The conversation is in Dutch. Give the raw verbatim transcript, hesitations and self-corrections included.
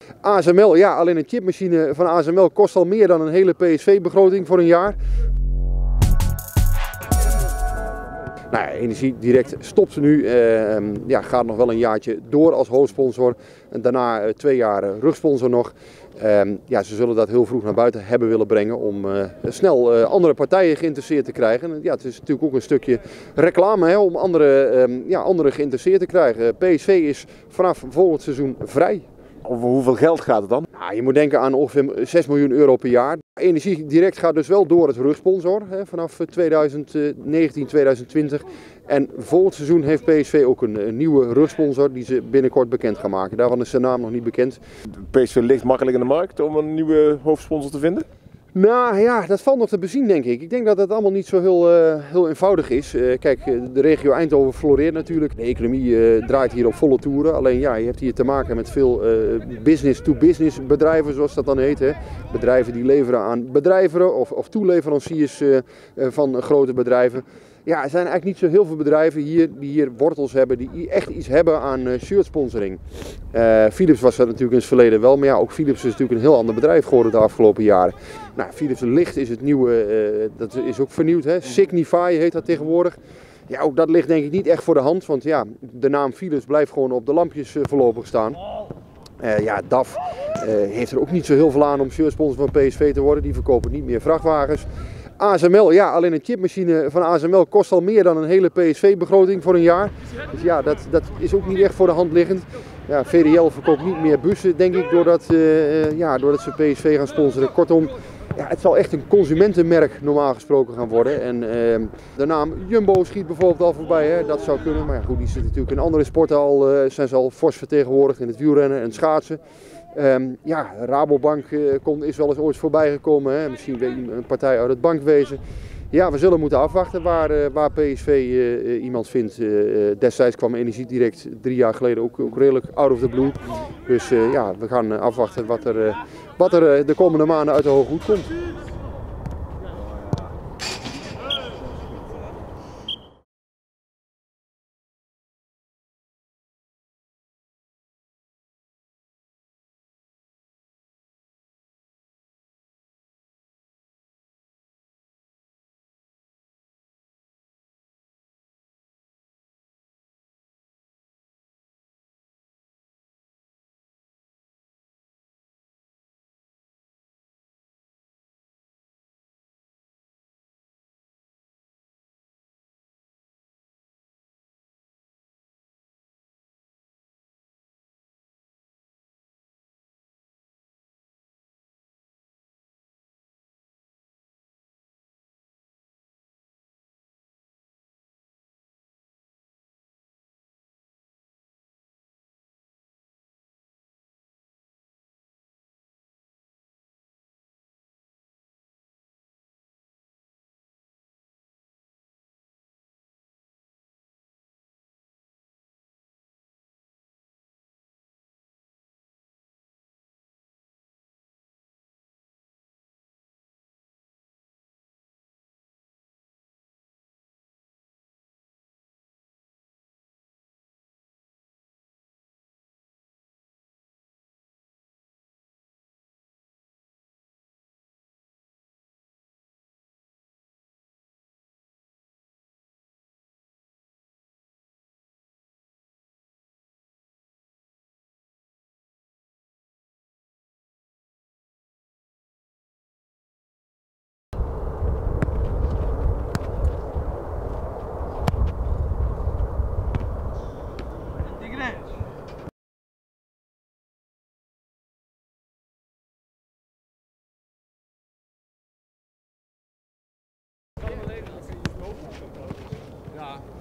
A S M L, ja, alleen een chipmachine van A S M L kost al meer dan een hele P S V-begroting voor een jaar. Nou ja, Energiedirect stopt nu, uh, ja, gaat nog wel een jaartje door als hoofdsponsor. En daarna uh, twee jaar uh, rugsponsor nog. Uh, ja, ze zullen dat heel vroeg naar buiten hebben willen brengen om uh, snel uh, andere partijen geïnteresseerd te krijgen. En, ja, het is natuurlijk ook een stukje reclame, hè, om andere, uh, ja, anderen geïnteresseerd te krijgen. P S V is vanaf volgend seizoen vrij. Over hoeveel geld gaat het dan? Nou, je moet denken aan ongeveer zes miljoen euro per jaar. Energiedirect gaat dus wel door het rugsponsor, hè, vanaf tweeduizend negentien tweeduizend twintig. En volgend seizoen heeft P S V ook een, een nieuwe rugsponsor die ze binnenkort bekend gaan maken. Daarvan is zijn naam nog niet bekend. P S V ligt makkelijk in de markt om een nieuwe hoofdsponsor te vinden? Nou ja, dat valt nog te bezien, denk ik. Ik denk dat het allemaal niet zo heel, uh, heel eenvoudig is. Uh, kijk, de regio Eindhoven floreert natuurlijk. De economie uh, draait hier op volle toeren. Alleen ja, je hebt hier te maken met veel uh, business-to-business bedrijven, zoals dat dan heet. Hè. Bedrijven die leveren aan bedrijven of, of toeleveranciers uh, uh, van grote bedrijven. Ja, er zijn eigenlijk niet zo heel veel bedrijven hier die hier wortels hebben, die echt iets hebben aan uh, shirtsponsoring. Uh, Philips was dat natuurlijk in het verleden wel, maar ja, ook Philips is natuurlijk een heel ander bedrijf geworden de afgelopen jaren. Nou, Philips Licht is het nieuwe, uh, dat is ook vernieuwd, hè? Signify heet dat tegenwoordig. Ja, ook dat ligt denk ik niet echt voor de hand, want ja, de naam Philips blijft gewoon op de lampjes uh, voorlopig staan. Uh, ja, D A F uh, heeft er ook niet zo heel veel aan om shirtsponsor van P S V te worden, die verkopen niet meer vrachtwagens. A S M L, ja, alleen een chipmachine van A S M L kost al meer dan een hele P S V-begroting voor een jaar. Dus ja, dat, dat is ook niet echt voor de hand liggend. Ja, V D L verkoopt niet meer bussen, denk ik, doordat, uh, ja, doordat ze P S V gaan sponsoren. Kortom, ja, het zal echt een consumentenmerk normaal gesproken gaan worden. En uh, de naam Jumbo schiet bijvoorbeeld al voorbij, hè? Dat zou kunnen. Maar ja, goed, die zitten natuurlijk in andere sporten al, uh, zijn ze al fors vertegenwoordigd in het wielrennen en het schaatsen. Um, ja, Rabobank uh, komt, is wel eens ooit voorbij gekomen, hè? Misschien een partij uit het bankwezen. Ja, we zullen moeten afwachten waar, uh, waar P S V uh, iemand vindt. Uh, destijds kwam Energiedirect drie jaar geleden ook, ook redelijk out of the blue. Dus uh, ja, we gaan uh, afwachten wat er, uh, wat er uh, de komende maanden uit de hoge hoed komt. Ja.